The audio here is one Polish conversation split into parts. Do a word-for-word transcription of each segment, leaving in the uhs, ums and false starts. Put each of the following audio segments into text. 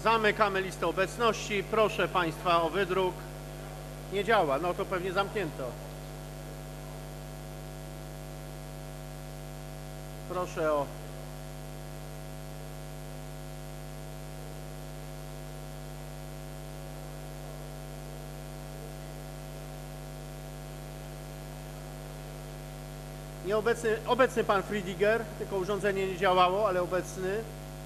Zamykamy listę obecności. Proszę Państwa o wydruk. Nie działa, no to pewnie zamknięto. Proszę o... Nieobecny, obecny pan Friediger, tylko urządzenie nie działało, ale obecny.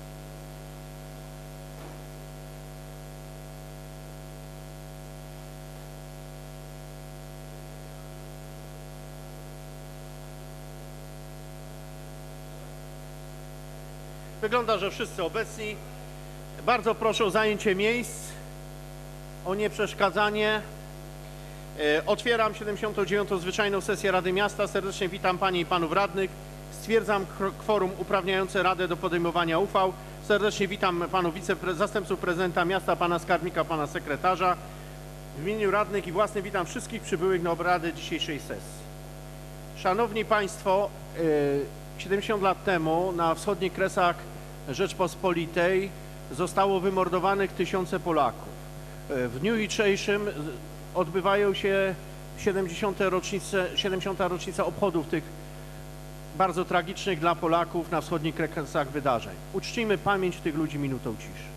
Wygląda, że wszyscy obecni. Bardzo proszę o zajęcie miejsc, o nieprzeszkadzanie. Otwieram siedemdziesiątą dziewiątą zwyczajną sesję Rady Miasta. Serdecznie witam Panie i Panów Radnych. Stwierdzam kworum uprawniające Radę do podejmowania uchwał. Serdecznie witam Panów wicepre zastępców prezydenta miasta, Pana skarbnika, Pana sekretarza. W imieniu radnych i własnym witam wszystkich przybyłych na obrady dzisiejszej sesji. Szanowni Państwo, siedemdziesiąt lat temu na wschodnich kresach Rzeczpospolitej zostało wymordowanych tysiące Polaków. W dniu jutrzejszym odbywają się siedemdziesiąte rocznice, siedemdziesiąta rocznica obchodów tych bardzo tragicznych dla Polaków na wschodnich kresach wydarzeń. Uczcijmy pamięć tych ludzi minutą ciszy.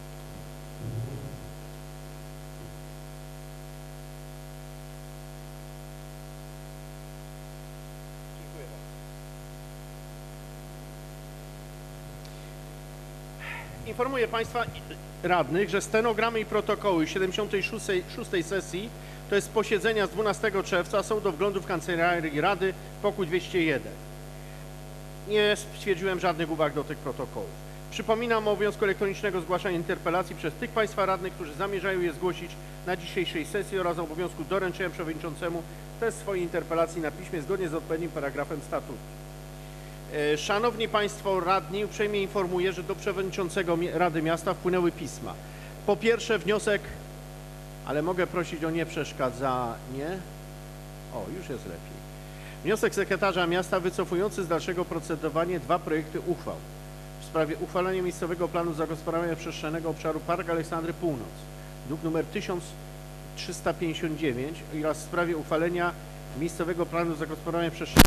Informuję Państwa radnych, że stenogramy i protokoły siedemdziesiątej szóstej sesji, to jest posiedzenia z dwunastego czerwca, są do wglądu w Kancelarii Rady, pokój dwieście jeden. Nie stwierdziłem żadnych uwag do tych protokołów. Przypominam o obowiązku elektronicznego zgłaszania interpelacji przez tych Państwa radnych, którzy zamierzają je zgłosić na dzisiejszej sesji oraz o obowiązku doręczenia przewodniczącemu też swojej interpelacji na piśmie zgodnie z odpowiednim paragrafem statutu. Szanowni Państwo radni, uprzejmie informuję, że do przewodniczącego Rady Miasta wpłynęły pisma. Po pierwsze wniosek, ale mogę prosić o nieprzeszkadzanie. O, już jest lepiej. Wniosek sekretarza miasta wycofujący z dalszego procedowania dwa projekty uchwał w sprawie uchwalenia miejscowego planu zagospodarowania przestrzennego obszaru Park Aleksandry Północ, druk nr tysiąc trzysta pięćdziesiąt dziewięć oraz w sprawie uchwalenia miejscowego planu zagospodarowania przestrzennego.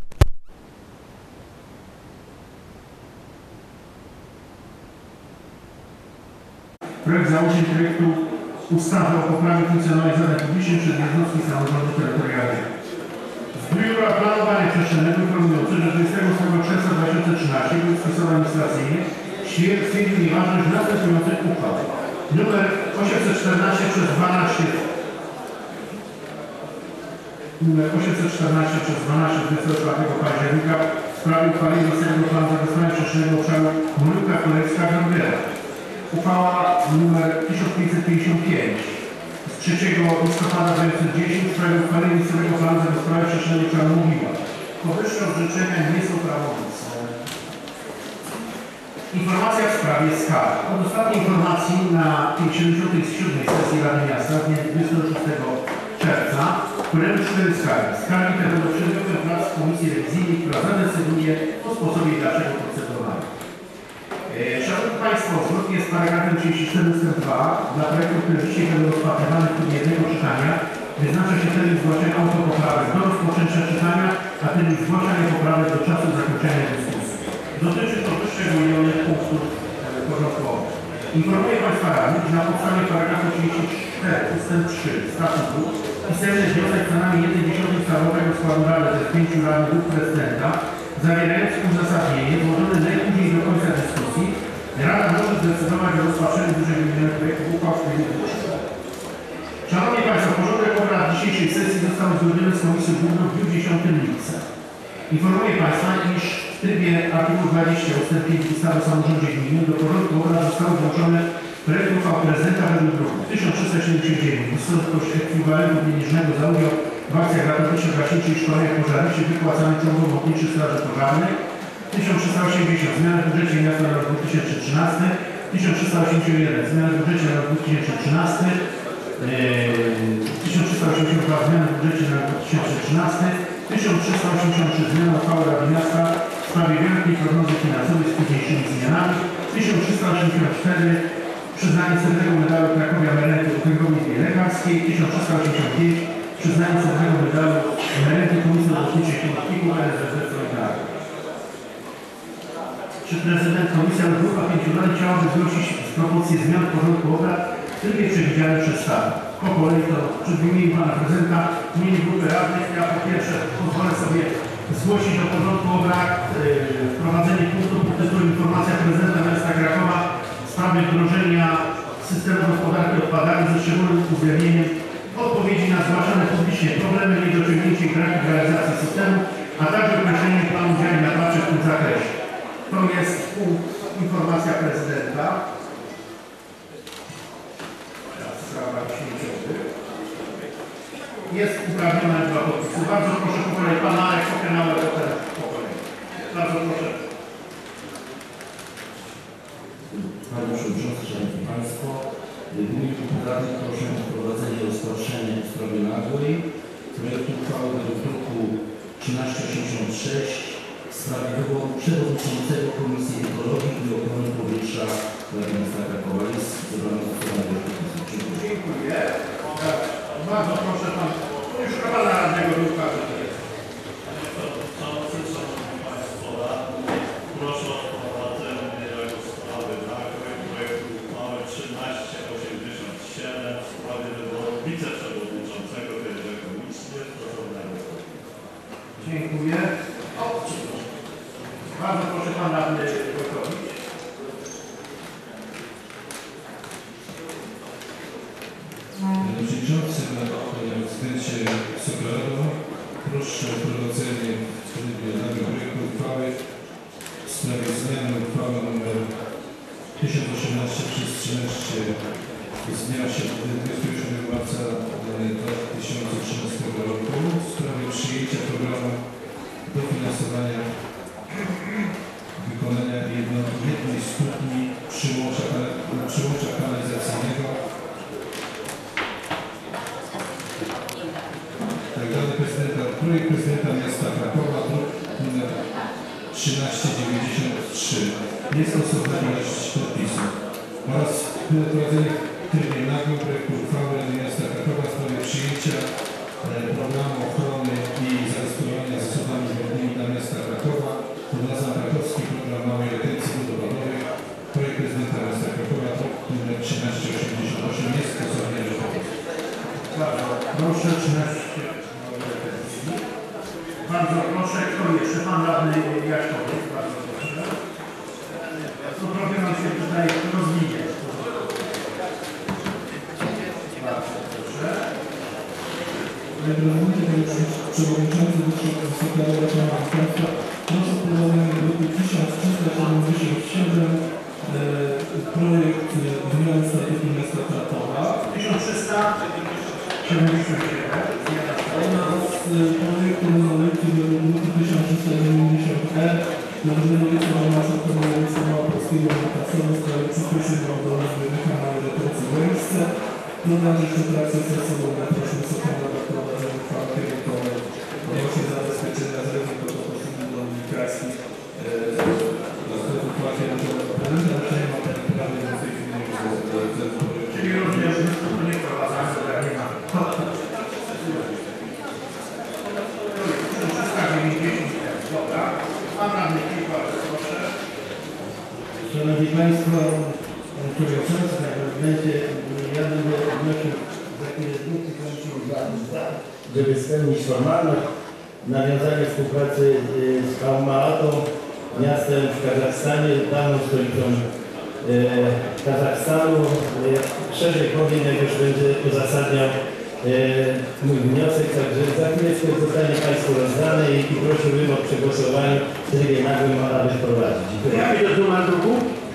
Projekt założeń projektu ustawy o poprawie funkcjonowania zadań publicznych przez jednostki samorządu terytorialnego. Z Biura Planowania Przestrzennego informujący, że dwudziestego ósmego czerwca dwa tysiące trzynastego był spisany administracyjny stwierdził nieważność następujących uchwał. Numer osiemset czternaście przez dwanaście numer osiemset czternaście przez dwanaście z dwudziestego czwartego października w sprawie uchwalenia miejscowego planu zagospodarowania przestrzennego obszaru Mrówka Królewska-Grąbiela. Uchwała nr tysiąc pięćset pięćdziesiąt pięć z trzeciego listopada dwa tysiące dziesiątego w sprawie uchwalenia miejscowego planu zagospodarowania przestrzennego obszaru Mówiła. Powyższe orzeczenia nie są prawomocne. Informacja w sprawie skarg. Od ostatniej informacji na siedemdziesiątej siódmej sesji Rady Miasta z dnia dwudziestego szóstego czerwca wpłynęły cztery skargi. Skargi te będą przedmiotem prac Komisji Rewizyjnej, która zadecyduje o sposobie dalszego procedowania. Szanowni Państwo, zgodnie z paragrafem trzydzieści cztery ustęp dwa dla projektów, które dzisiaj będą rozpatrywane w trybie jednego czytania, wyznacza się termin zgłaszania autopoprawek do rozpoczęcia czytania, a termin zgłaszania poprawek do czasu zakończenia dyskusji. Dotyczy to wyszczególnionych punktów porządkowych. Informuję Państwa radnych, że na podstawie paragrafu trzydzieści cztery ustęp trzy statutu pisemny wniosek co najmniej jeden dziesiąty stałego składu rady ze pięciu radnych lub prezydenta zawierający uzasadnienie złożone najpóźniej do końca dyskusji, Rada może zdecydować o rozpatrzeniu wyżej wymienionych projektów uchwał w trybie dwuczynnym. Szanowni Państwo, porządek obrad dzisiejszej sesji został uzgodniony z Komisją Główną w dniu dziesiątego lipca. Informuję Państwa, iż w trybie artykułu dwudziestego ustęp pięć ustawy o samorządzie gminnym do porządku obrad zostały włączone projekt uchwał prezydenta według druku tysiąc trzysta siedemdziesiąt dziewięć wysokość ekwiwalentu pieniężnego za udział w akcjach ratowniczo-gaśniczych i szkoleniach pożarniczych wypłacanych Ciągu Ochotniczych Straży Pożarnej, tysiąc trzysta osiemdziesiąt zmiany w budżecie miasta na rok dwa tysiące trzynasty, tysiąc trzysta osiemdziesiąt jeden zmiany w budżecie na rok dwa tysiące trzynasty, tysiąc trzysta osiemdziesiąt dwa zmiany w budżecie na rok dwa tysiące trzynasty, tysiąc trzysta osiemdziesiąt trzy zmiany uchwały Rady Miasta w sprawie wielkiej prognozy finansowej z późniejszymi zmianami, tysiąc trzysta osiemdziesiąt cztery przyznanie srebrnego medalu Krakowia Merenty Okręgowej Lekarskiej, tysiąc trzysta osiemdziesiąt pięć, przyznanie srebrnego medalu Merenty Komisji Lotniczej Pomocników N S Z Z Solidarność. Czy prezydent komisji lub grupa pięciu radnych chciałaby zgłosić propozycję zmian w porządku obrad w trybie przewidzianym przez stawę? Po kolei to czy w imieniu pana prezydenta, w imieniu grupy radnych, ja po pierwsze pozwolę sobie zgłosić do porządku obrad yy, wprowadzenie punktu pod tytułem Informacja prezydenta miasta Krakowa w sprawie wdrożenia systemu gospodarki odpadami ze szczególnym uwzględnieniem odpowiedzi na zgłaszane publicznie problemy, niedociągnięcie i braki w realizacji systemu, a także określenie planu działań naprawczych w tym zakresie. To jest punkt Informacja prezydenta. Sprawa śmieciowych. Jest uprawniona dwa podpisy. Bardzo proszę po kolei pana Arek Pokenałę, potem po kolei. Bardzo proszę. Panie Przewodniczący, Szanowni Państwo, w imieniu Grupy Radnych proszę o wprowadzenie rozpatrzenia w sprawie nagłej projektu uchwały według druku trzynaście osiemdziesiąt sześć w sprawie wyboru przewodniczącego Komisji Ekologii i Ochrony Powietrza Rady Miasta Krakowa. Jest zebrane głosowanie do podpisu. Dziękuję. Bardzo proszę pan, już pana radnego drukarza. Proszę o wprowadzenie ustawy nagłej projektu uchwały trzynaście osiemdziesiąt siedem w sprawie wyboru wiceprzewodniczącego tejże komisji. Dziękuję. O, bardzo proszę pan radny Wojtowicz. Panie Przewodniczący, na prezydencie Sokolową proszę o wprowadzenie w trybie nagłego projektu uchwały w sprawie zmiany uchwały nr tysiąc osiemnaście przez trzynaście z dnia dwudziestego siódmego marca dwa tysiące trzynastego roku w sprawie przyjęcia programu dofinansowania wykonania jedno, jednej stopni przyłącza, przyłącza kanalizacyjnego. Tak dalej, prezydenta, projekt prezydenta miasta Krakowa, druk nr trzynaście dziewięćdziesiąt trzy. Jest osobna ilość podpisów. Oraz wprowadzenie w trybie nagłym projektu uchwały Rady Miasta Krakowa w sprawie przyjęcia e, programu ochrony i zagospodarowania zasobami wodnymi dla miasta Krakowa pod nazwą Krakowski Program Małej Retencji Wodowadowej. Projekt prezydenta miasta Krakowa, druk nr trzynaście osiemdziesiąt osiem. Jest osobna ilość podpisów. Bardzo proszę, trzynaście. Bardzo proszę, kto jeszcze? Pan radny Jaśkowiec. Bardzo proszę. To trochę nam się tutaj rozwinie. Bardzo proszę. Panie Prezydencie, Panie Przewodniczący, Wysoka Rada, Szanowni Państwo, proszę o wprowadzenie druku tysiąc trzysta siedemdziesiąt siedem e, projekt zmiany statutu miasta Krakowa tysiąc trzysta siedemdziesiąt siedem. oraz projekt rezolucji według druku tysiąc trzysta dziewięćdziesiąt E Narodowego Wicemarszałka Województwa Małopolskiego Wykasowe w sprawie przyspieszenia odnowy kanału retencji Województwa. Dodam, że w trakcie sesji proszę Wysoką Radę o wprowadzenie uchwały kierunkowej odnośnie zabezpieczenia z rezerwy poszczególnych komunikacji na sklepie płacie na temat prezydenta, ale nie ma tak naprawdę w tej chwili Czyli również to nie wprowadzamy, bo ja nie ma. Dobra. Pan radny Kilka, proszę. Szanowni Państwo, Panie Przewodniczący, Panie Prezydencie, ja będę odnosił za chwilę dwóch tysięcy lat, żeby spełnić formalność nawiązania współpracy z Alma-Atą, miastem w Kazachstanie, daną stolicą e, Kazachstanu. Szerzej powiem, jak już będę uzasadniał e, mój wniosek, także za chwileczkę zostanie Państwu rozdany i, i prosiłbym o przegłosowanie w trybie nagłym, aby wprowadzić. Dziękuję. Jaki to jest numer druku?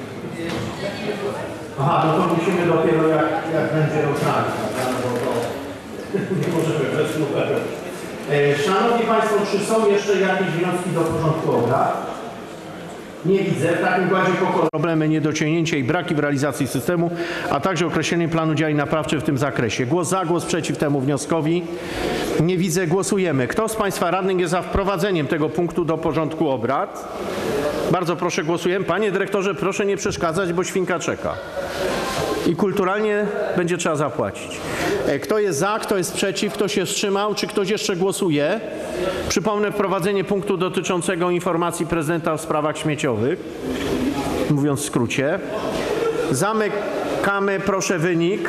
Aha, no to musimy dopiero jak, jak będzie rozrany, bo to nie możemy bez numeru. E, Szanowni Państwo, czy są jeszcze jakieś wnioski do porządku obrad? Nie widzę. W takim układzie po kolei. Problemy, niedociągnięcia i braki w realizacji systemu, a także określenie planu działań naprawczych w tym zakresie. Głos za, głos przeciw temu wnioskowi. Nie widzę. Głosujemy. Kto z Państwa radnych jest za wprowadzeniem tego punktu do porządku obrad? Bardzo proszę, głosujemy. Panie dyrektorze, proszę nie przeszkadzać, bo świnka czeka. i kulturalnie będzie trzeba zapłacić. Kto jest za, kto jest przeciw, kto się wstrzymał, czy ktoś jeszcze głosuje? Przypomnę wprowadzenie punktu dotyczącego informacji prezydenta w sprawach śmieciowych, mówiąc w skrócie. Zamykamy, proszę, wynik.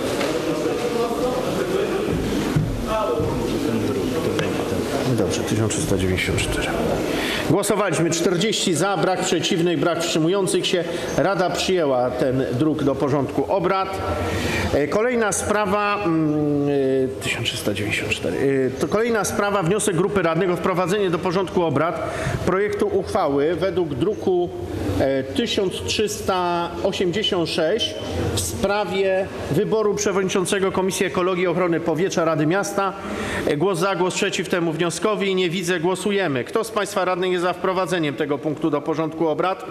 Dobrze, tysiąc trzysta dziewięćdziesiąt cztery. Głosowaliśmy czterdzieści za, brak przeciwnych, brak wstrzymujących się. Rada przyjęła ten druk do porządku obrad. Kolejna sprawa, tysiąc trzysta dziewięćdziesiąt cztery. To kolejna sprawa, wniosek grupy radnych o wprowadzenie do porządku obrad projektu uchwały według druku tysiąc trzysta osiemdziesiąt sześć w sprawie wyboru przewodniczącego Komisji Ekologii i Ochrony Powietrza Rady Miasta. Głos za, głos przeciw temu wnioskowi. Nie widzę. Głosujemy. Kto z Państwa radnych jest za wprowadzeniem tego punktu do porządku obrad?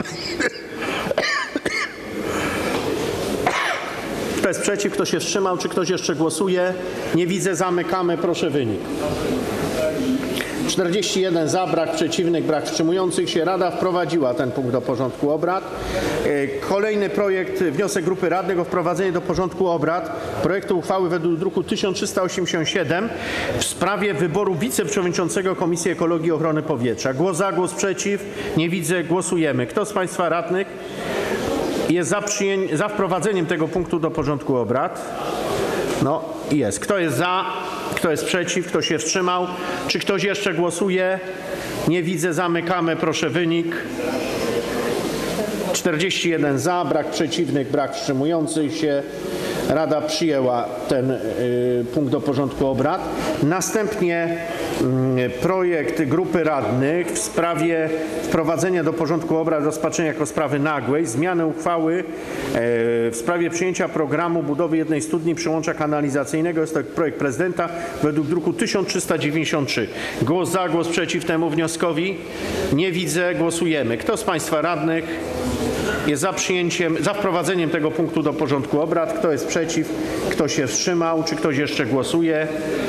Kto jest przeciw? Kto się wstrzymał? Czy ktoś jeszcze głosuje? Nie widzę. Zamykamy. Proszę wynik. czterdzieści jeden za, brak przeciwnych, brak wstrzymujących się. Rada wprowadziła ten punkt do porządku obrad. Kolejny projekt, wniosek grupy radnych o wprowadzenie do porządku obrad projektu uchwały według druku tysiąc trzysta osiemdziesiąt siedem w sprawie wyboru wiceprzewodniczącego Komisji Ekologii i Ochrony Powietrza. Głos za, głos przeciw. Nie widzę. Głosujemy. Kto z Państwa radnych jest za, przyjęciem, za wprowadzeniem tego punktu do porządku obrad? No, jest. Kto jest za? Kto jest przeciw? Kto się wstrzymał? Czy ktoś jeszcze głosuje? Nie widzę. Zamykamy. Proszę wynik. czterdzieści jeden za, brak przeciwnych, brak wstrzymujących się. Rada przyjęła ten y, punkt do porządku obrad. Następnie y, projekt grupy radnych w sprawie wprowadzenia do porządku obrad rozpatrzenia jako sprawy nagłej zmiany uchwały y, w sprawie przyjęcia programu budowy jednej studni przyłącza kanalizacyjnego. Jest to projekt prezydenta według druku tysiąc trzysta dziewięćdziesiąt trzy. Głos za, głos przeciw temu wnioskowi. Nie widzę. Głosujemy. Kto z Państwa radnych jest za przyjęciem, za wprowadzeniem tego punktu do porządku obrad? Kto jest przeciw? Kto się wstrzymał? Czy ktoś jeszcze głosuje?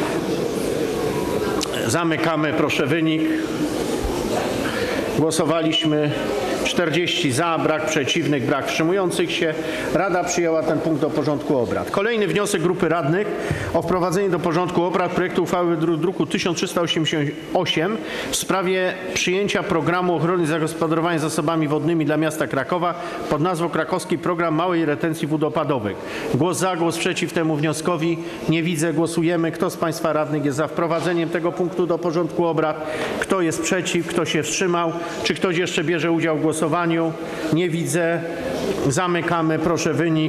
Zamykamy. Proszę wynik. Głosowaliśmy czterdzieści za, brak przeciwnych, brak wstrzymujących się. Rada przyjęła ten punkt do porządku obrad. Kolejny wniosek grupy radnych o wprowadzenie do porządku obrad projektu uchwały w druku tysiąc trzysta osiemdziesiąt osiem w sprawie przyjęcia programu ochrony i zagospodarowania zasobami wodnymi dla miasta Krakowa pod nazwą Krakowski Program Małej Retencji Wód Opadowych. Głos za, głos przeciw temu wnioskowi. Nie widzę. Głosujemy. Kto z Państwa radnych jest za wprowadzeniem tego punktu do porządku obrad? Kto jest przeciw? Kto się wstrzymał? Czy ktoś jeszcze bierze udział w głosowaniu? Nie widzę. Zamykamy. Proszę wynik.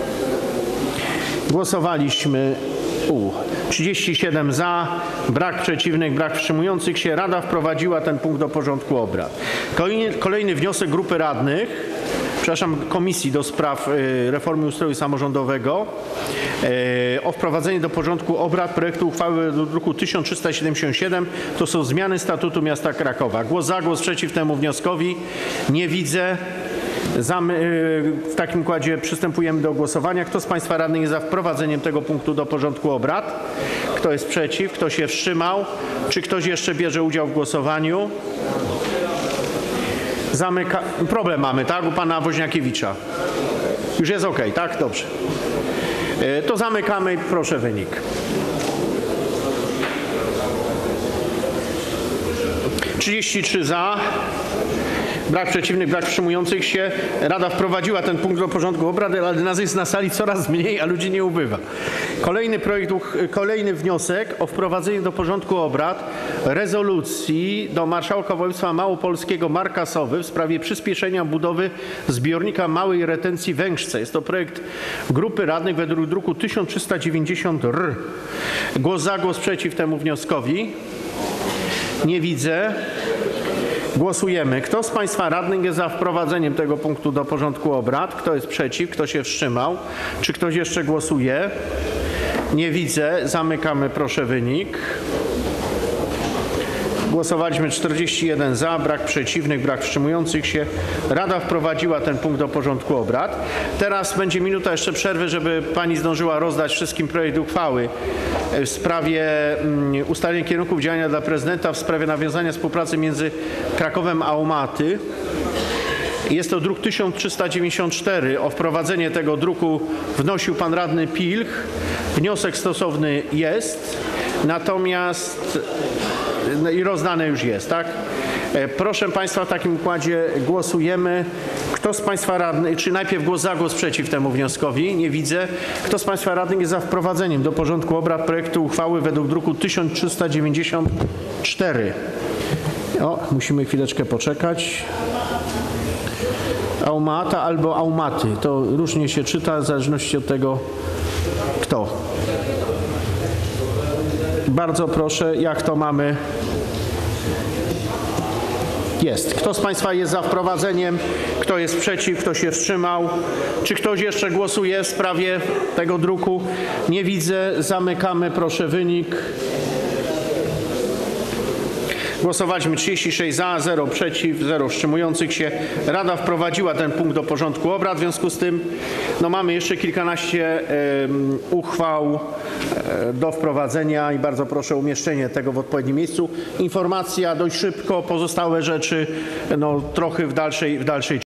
Głosowaliśmy U. trzydzieści siedem za, brak przeciwnych, brak wstrzymujących się. Rada wprowadziła ten punkt do porządku obrad. Kolejny, kolejny wniosek grupy radnych, przepraszam, Komisji do Spraw Reformy Ustroju Samorządowego o wprowadzenie do porządku obrad projektu uchwały do druku tysiąc trzysta siedemdziesiąt siedem. To są zmiany statutu miasta Krakowa. Głos za, głos przeciw temu wnioskowi. Nie widzę. W takim układzie przystępujemy do głosowania. Kto z Państwa radnych jest za wprowadzeniem tego punktu do porządku obrad? Kto jest przeciw? Kto się wstrzymał? Czy ktoś jeszcze bierze udział w głosowaniu? Zamyka... Problem mamy, tak? U pana Woźniakiewicza. Już jest ok, tak? Dobrze. To zamykamy i proszę wynik. trzydzieści trzy za. Brak przeciwnych, brak wstrzymujących się. Rada wprowadziła ten punkt do porządku obrad, ale nas jest na sali coraz mniej, a ludzi nie ubywa. Kolejny projekt, kolejny wniosek o wprowadzenie do porządku obrad rezolucji do marszałka województwa małopolskiego Marka Sowy w sprawie przyspieszenia budowy zbiornika małej retencji Węgrzce. Jest to projekt grupy radnych według druku tysiąc trzysta dziewięćdziesiąt R. Głos za, głos przeciw temu wnioskowi. Nie widzę. Głosujemy. Kto z Państwa radnych jest za wprowadzeniem tego punktu do porządku obrad? Kto jest przeciw? Kto się wstrzymał? Czy ktoś jeszcze głosuje? Nie widzę. Zamykamy. Proszę wynik. Głosowaliśmy czterdzieści jeden za, brak przeciwnych, brak wstrzymujących się. Rada wprowadziła ten punkt do porządku obrad. Teraz będzie minuta jeszcze przerwy, żeby Pani zdążyła rozdać wszystkim projekt uchwały w sprawie ustalenia kierunków działania dla prezydenta w sprawie nawiązania współpracy między Krakowem a Omaty. Jest to druk tysiąc trzysta dziewięćdziesiąt cztery. O wprowadzenie tego druku wnosił pan radny Pilch. Wniosek stosowny jest, natomiast no i rozdane już jest, tak? Proszę Państwa, w takim układzie głosujemy. Kto z Państwa radnych, czy najpierw głos za, głos przeciw temu wnioskowi? Nie widzę. Kto z Państwa radnych jest za wprowadzeniem do porządku obrad projektu uchwały według druku tysiąc trzysta dziewięćdziesiąt cztery? O, musimy chwileczkę poczekać. Aumata albo Aumaty. To różnie się czyta w zależności od tego, kto. Bardzo proszę, jak to mamy? Jest. Kto z Państwa jest za wprowadzeniem? Kto jest przeciw? Kto się wstrzymał? Czy ktoś jeszcze głosuje w sprawie tego druku? Nie widzę. Zamykamy. Proszę wynik. Głosowaliśmy trzydzieści sześć za, zero przeciw, zero wstrzymujących się. Rada wprowadziła ten punkt do porządku obrad. W związku z tym no, mamy jeszcze kilkanaście um, uchwał do wprowadzenia i bardzo proszę o umieszczenie tego w odpowiednim miejscu. Informacja dość szybko, pozostałe rzeczy no, trochę w dalszej, w dalszej